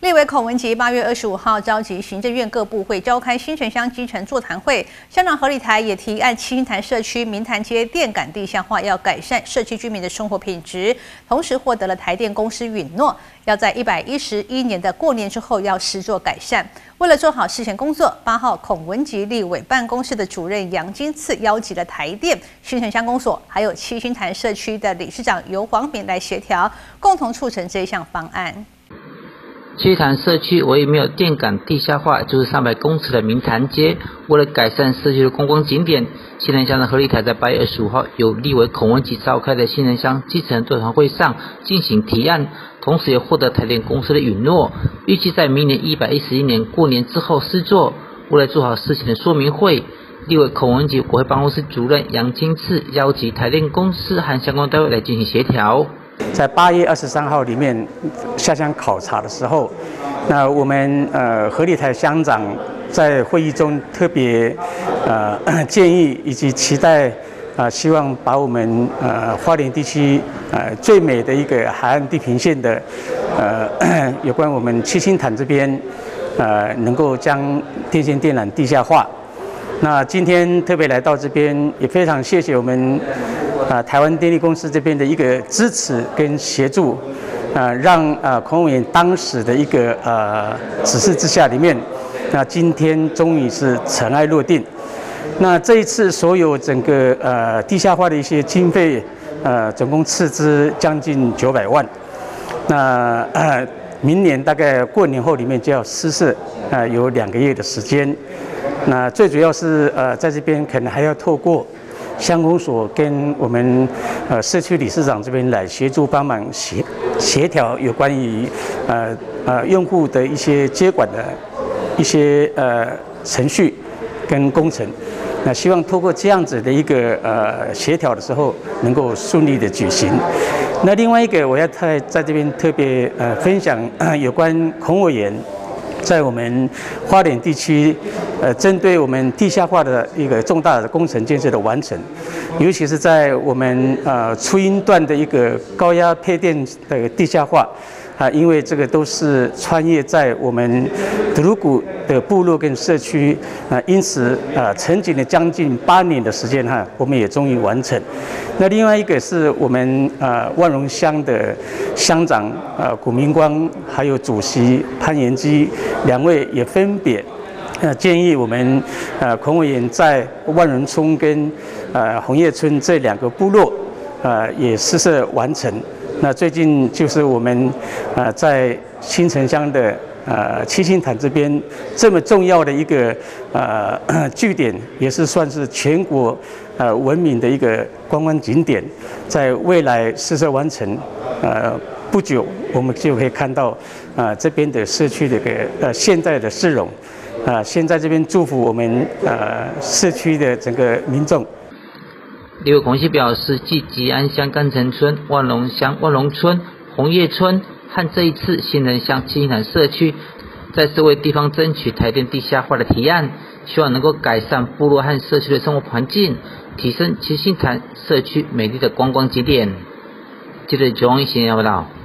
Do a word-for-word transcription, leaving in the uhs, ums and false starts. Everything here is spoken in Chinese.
立委孔文吉八月二十五号召集行政院各部会召开新城乡基层座谈会，乡长何立台也提案七星潭社区明潭街电杆地下化，要改善社区居民的生活品质，同时获得了台电公司允诺，要在一百一十一年的过年之后要施作改善。为了做好事前工作，八号孔文吉立委办公室的主任杨金次邀集了台电、新城乡公所，还有七星潭社区的理事长游黄敏来协调，共同促成这一项方案。 七星潭社区唯一没有电杆地下化，就是三百公尺的明潭街。为了改善社区的观光景点，新城乡的何立台在八月二十五号由立委孔文吉召开的新城乡基层座谈会上进行提案，同时也获得台电公司的允诺，预计在明年一百一十一年过年之后施作。为了做好事情的说明会，立委孔文吉国会办公室主任杨金次邀集台电公司和相关单位来进行协调。 在八月二十三号里面下乡考察的时候，那我们呃何立台乡长在会议中特别呃建议以及期待啊、呃，希望把我们呃花莲地区呃最美的一个海岸地平线的呃有关我们七星潭这边呃能够将电线电缆地下化。那今天特别来到这边，也非常谢谢我们啊、呃、台湾电力公司这边的一个支持跟协助，啊、呃、让啊孔委员当时的一个呃指示之下里面，那今天终于是尘埃落定。那这一次所有整个呃地下化的一些经费，呃总共斥资将近九百万。那呃明年大概过年后里面就要施设，啊、呃、有两个月的时间。那最主要是呃，在这边可能还要透过乡公所跟我们呃社区理事长这边来协助帮忙协协调有关于呃呃用户的一些接管的一些呃程序跟工程。那希望透过这样子的一个呃协调的时候，能够顺利的举行。那另外一个，我要在在这边特别呃分享、呃、有关孔委员在我们花莲地区，呃，针对我们地下化的一个重大的工程建设的完成，尤其是在我们呃初音段的一个高压配电的地下化，啊，因为这个都是穿越在我们德鲁古的部落跟社区，啊，因此啊，沉寂了将近八年的时间哈，我们也终于完成。那另外一个是我们呃万荣乡的乡长呃古明光，还有主席潘延基两位也分别呃建议我们呃孔委员在万荣村跟呃红叶村这两个部落呃也施设完成。那最近就是我们呃在新城乡的呃七星潭这边这么重要的一个呃据点，也是算是全国呃闻名的一个观光景点，在未来施设完成，呃不久我们就可以看到啊、呃、这边的社区的一个呃现在的市容，啊、呃、现在这边祝福我们呃社区的整个民众。 立委孔文吉表示，继吉安乡干城村、万隆乡万隆村、红叶村和这一次新城乡七星潭社区，再次为地方争取台电地下化的提案，希望能够改善部落和社区的生活环境，提升七星潭社区美丽的观光景点。记者九王一贤报道。